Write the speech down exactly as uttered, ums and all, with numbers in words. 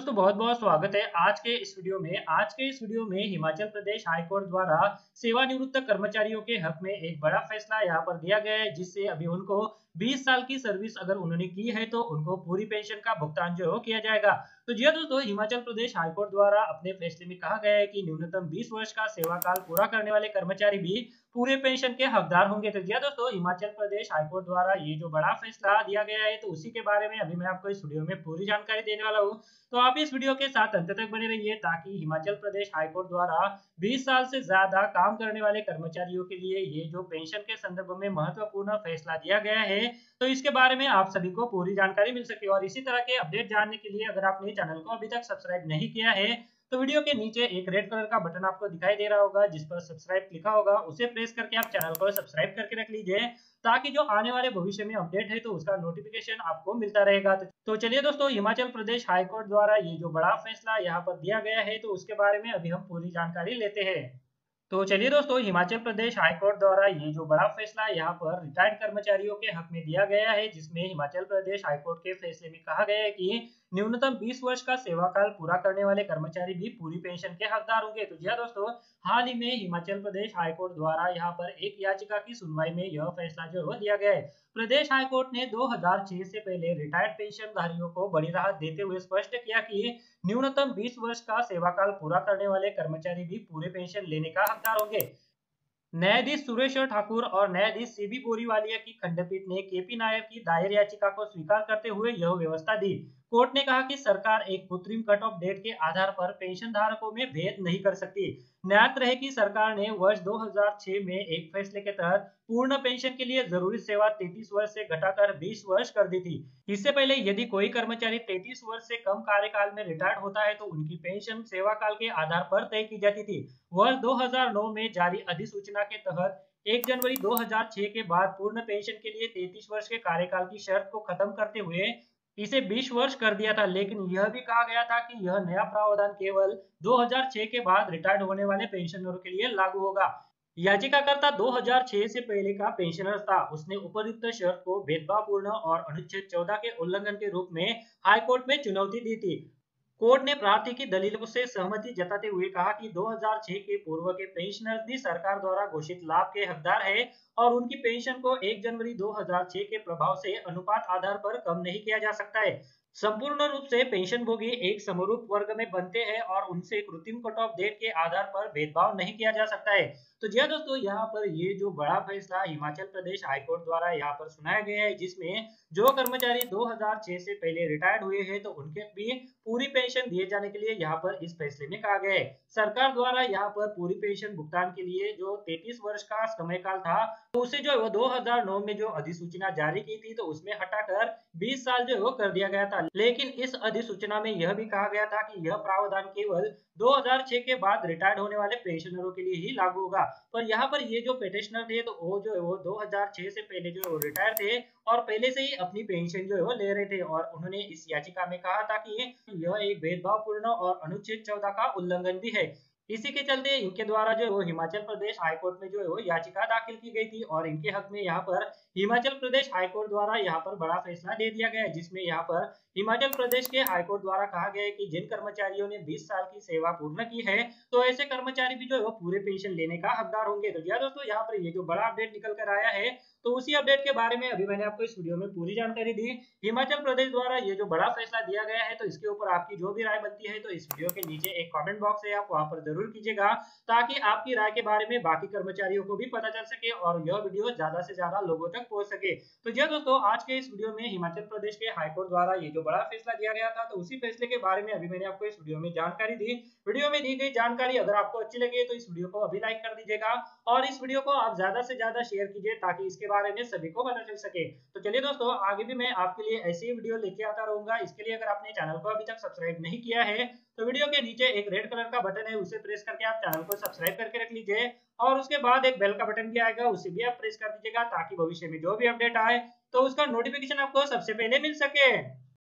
दोस्तों बहुत बहुत स्वागत है आज के इस वीडियो में। आज के इस वीडियो में हिमाचल प्रदेश हाईकोर्ट द्वारा सेवानिवृत्त कर्मचारियों के हक में एक बड़ा फैसला यहाँ पर दिया गया है, जिससे अभी उनको बीस साल की सर्विस अगर उन्होंने की है तो उनको पूरी पेंशन का भुगतान जो है किया जाएगा। तो जी हाँ दोस्तों, हिमाचल प्रदेश हाईकोर्ट द्वारा अपने फैसले में कहा गया है कि न्यूनतम बीस वर्ष का सेवा काल पूरा करने वाले कर्मचारी भी पूरे पेंशन के हकदार होंगे। तो जी हाँ दोस्तों, हिमाचल प्रदेश हाईकोर्ट द्वारा ये जो बड़ा फैसला दिया गया है तो उसी के बारे में अभी मैं आपको इस वीडियो में पूरी जानकारी देने वाला हूँ। तो आप इस वीडियो के साथ अंत तक बने रहिए ताकि हिमाचल प्रदेश हाईकोर्ट द्वारा बीस साल से ज्यादा काम करने वाले कर्मचारियों के लिए ये जो पेंशन के संदर्भ में महत्वपूर्ण फैसला दिया गया है तो इसके बारे में आप सभी को पूरी जानकारी मिल सके। और इसी तरह के अपडेट जानने के लिए अगर आपने चैनल को अभी तक सब्सक्राइब नहीं किया है तो वीडियो के नीचे एक रेड कलर का बटन आपको दिखाई दे रहा होगा जिस पर सब्सक्राइब लिखा होगा, उसे प्रेस करके आप चैनल को सब्सक्राइब करके रख लीजिए ताकि जो आने वाले भविष्य में अपडेट है तो उसका नोटिफिकेशन आपको मिलता रहेगा। तो, तो चलिए दोस्तों, हिमाचल प्रदेश हाईकोर्ट द्वारा ये जो बड़ा फैसला यहाँ पर दिया गया है तो उसके बारे में अभी हम पूरी जानकारी लेते हैं। तो चलिए दोस्तों, हिमाचल प्रदेश हाईकोर्ट द्वारा ये जो बड़ा फैसला यहाँ पर रिटायर्ड कर्मचारियों के हक में दिया गया है, जिसमें हिमाचल प्रदेश हाईकोर्ट के फैसले में कहा गया है कि न्यूनतम बीस वर्ष का सेवा काल पूरा करने वाले कर्मचारी भी पूरी पेंशन के हकदार होंगे। तो जी हाँ दोस्तों, हाल ही में हिमाचल प्रदेश हाईकोर्ट द्वारा यहाँ पर एक याचिका की सुनवाई में यह फैसला जो है दिया गया है। प्रदेश हाईकोर्ट ने दो हज़ार छह से पहले रिटायर्ड पेंशनधारियों को बड़ी राहत देते हुए स्पष्ट किया कि न्यूनतम बीस वर्ष का सेवा काल पूरा करने वाले कर्मचारी भी पूरे पेंशन लेने का हकदार होंगे। न्यायाधीश सुरेश्वर ठाकुर और न्यायाधीश सीबी बोरीवालिया की खंडपीठ ने केपी नायर की दायर याचिका को स्वीकार करते हुए यह व्यवस्था दी। कोर्ट ने कहा कि सरकार एक कृत्रिम कट ऑफ डेट के आधार पर पेंशन धारकों में भेद नहीं कर सकती। ज्ञात रहे कि सरकार ने वर्ष दो हज़ार छह में एक फैसले के तहत पूर्ण पेंशन के लिए जरूरी सेवा तैंतीस वर्ष से घटाकर बीस वर्ष कर दी थी। इससे पहले यदि कोई कर्मचारी तैंतीस वर्ष से कम कार्यकाल में रिटायर्ड होता है तो उनकी पेंशन सेवा काल के आधार पर तय की जाती थी। वर्ष दो हज़ार नौ में जारी अधिसूचना के तहत एक जनवरी दो हज़ार छह के बाद पूर्ण पेंशन के लिए तैंतीस वर्ष के कार्यकाल की शर्त को खत्म करते हुए इसे बीस वर्ष कर दिया था, लेकिन यह भी कहा गया था कि यह नया प्रावधान केवल दो हज़ार छह के बाद रिटायर्ड होने वाले पेंशनरों के लिए लागू होगा। याचिकाकर्ता दो हज़ार छह से पहले का पेंशनर था। उसने उपयुक्त शर्त को भेदभावपूर्ण और अनुच्छेद चौदह के उल्लंघन के रूप में हाईकोर्ट में चुनौती दी थी। कोर्ट ने प्रार्थी की दलीलों से सहमति जताते हुए कहा कि दो हज़ार छह के पूर्व के पेंशनर भी सरकार द्वारा घोषित लाभ के हकदार है और उनकी पेंशन को एक जनवरी दो हज़ार छह के प्रभाव से अनुपात आधार पर कम नहीं किया जा सकता है। संपूर्ण रूप से पेंशनभोगी एक समरूप वर्ग में बनते हैं और उनसे कृत्रिम कट ऑफ डेट के आधार पर भेदभाव नहीं किया जा सकता है। तो जी हाँ दोस्तों, यहाँ पर ये जो बड़ा फैसला हिमाचल प्रदेश हाईकोर्ट द्वारा यहाँ पर सुनाया गया है, जिसमें जो कर्मचारी दो हज़ार छह से पहले रिटायर्ड हुए हैं तो उनके भी पूरी पेंशन दिए जाने के लिए यहाँ पर इस फैसले में कहा गया है। सरकार द्वारा यहाँ पर पूरी पेंशन भुगतान के लिए जो तैंतीस वर्ष का समय काल था तो उसे जो है वो दो हज़ार नौ में जो अधिसूचना जारी की थी तो उसमें हटाकर बीस साल जो है वो कर दिया गया था। लेकिन इस अधिसूचना में यह भी कहा गया था कि यह प्रावधान केवल दो हज़ार छह के बाद रिटायर्ड होने वाले पेंशनरों के लिए ही लागू होगा। पर यहाँ पर ये जो पेटिशनर थे तो वो जो है वो दो हज़ार छह से पहले जो है वो रिटायर थे और पहले से ही अपनी पेंशन जो है वो ले रहे थे और उन्होंने इस याचिका में कहा था कि यह एक भेदभावपूर्ण और अनुच्छेद चौदह का उल्लंघन भी है। इसी के चलते इनके द्वारा जो है वो हिमाचल प्रदेश हाईकोर्ट में जो है वो याचिका दाखिल की गई थी और इनके हक में यहाँ पर हिमाचल प्रदेश हाईकोर्ट द्वारा यहाँ पर बड़ा फैसला दे दिया गया है, जिसमें यहाँ पर हिमाचल प्रदेश के हाईकोर्ट द्वारा कहा गया है कि जिन कर्मचारियों ने बीस साल की सेवा पूर्ण की है तो ऐसे कर्मचारी भी जो है वो पूरे पेंशन लेने का हकदार होंगे। तो यार दोस्तों, यहाँ पर ये जो बड़ा अपडेट निकल कर आया है तो उसी अपडेट के बारे में अभी मैंने आपको इस वीडियो में पूरी जानकारी दी। हिमाचल प्रदेश द्वारा ये जो बड़ा फैसला दिया गया है तो इसके ऊपर आपकी जो भी राय बनती है तो इस वीडियो के नीचे एक कमेंट बॉक्स है, आप वहां पर जरूर कीजिएगा ताकि आपकी राय के बारे में बाकी कर्मचारियों को भी पता चल सके और यह वीडियो ज्यादा से ज्यादा लोगों तक पहुंच सके। तो जी दोस्तों, आज के इस वीडियो में हिमाचल प्रदेश के हाईकोर्ट द्वारा ये जो बड़ा फैसला दिया गया था तो उसी फैसले के बारे में अभी मैंने आपको इस वीडियो में जानकारी दी। वीडियो में दी गई जानकारी अगर आपको अच्छी लगे तो इस वीडियो को अभी लाइक कर दीजिएगा और इस वीडियो को आप ज्यादा से ज्यादा शेयर कीजिए ताकि इसके बारे में सभी को पता चल सके। तो चलिए दोस्तों, आगे भी मैं आपके लिए ऐसी ही वीडियो लेके आता रहूंगा। इसके लिए अगर आपने चैनल को अभी तक सब्सक्राइब नहीं किया है तो वीडियो के नीचे एक रेड कलर का बटन है, उसे प्रेस करके आप चैनल को सब्सक्राइब करके रख लीजिए और उसके बाद एक बेल का बटन भी आएगा, उसे भी आप प्रेस कर दीजिएगा ताकि भविष्य में जो भी अपडेट आए तो उसका नोटिफिकेशन आपको सबसे पहले मिल सके।